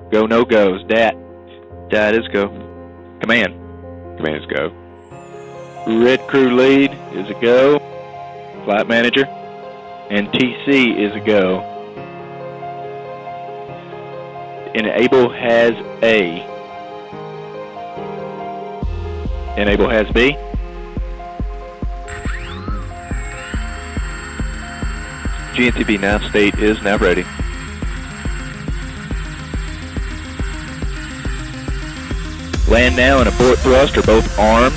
Go, no goes. Dat. Dat is go. Command. Command is go. Red crew lead is a go. Flight manager. And TC is a go. Enable has A. Enable has B. GNTB nav state is nav ready. Land now and abort thrust are both armed.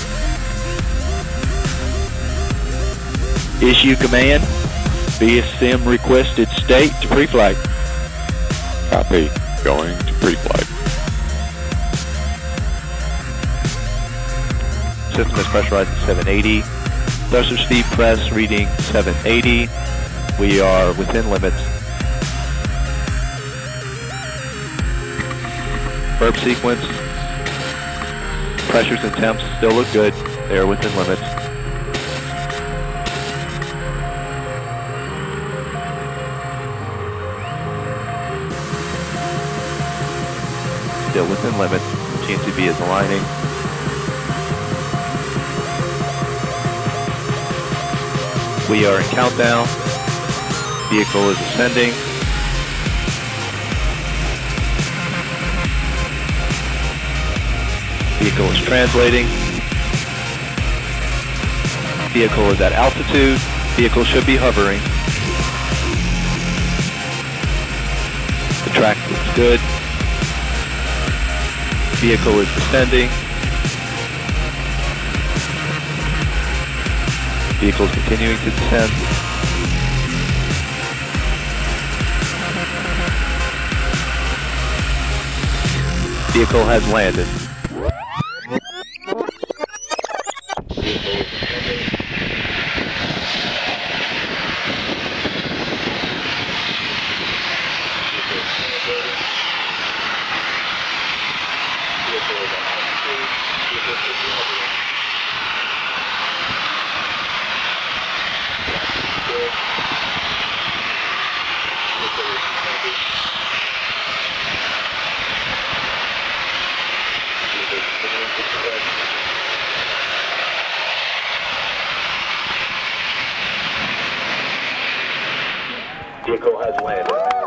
Issue command. VSM requested state to pre-flight. Copy. Going to pre-flight. System is pressurized at 780. Thruster speed press reading 780. We are within limits. Burp sequence. Pressures and temps still look good. They are within limits. Still within limits. GNTB is aligning. We are in countdown. Vehicle is ascending. Vehicle is translating. Vehicle is at altitude. Vehicle should be hovering. The track looks good. Vehicle is descending. Vehicle is continuing to descend. Vehicle has landed. Vehicle has landed.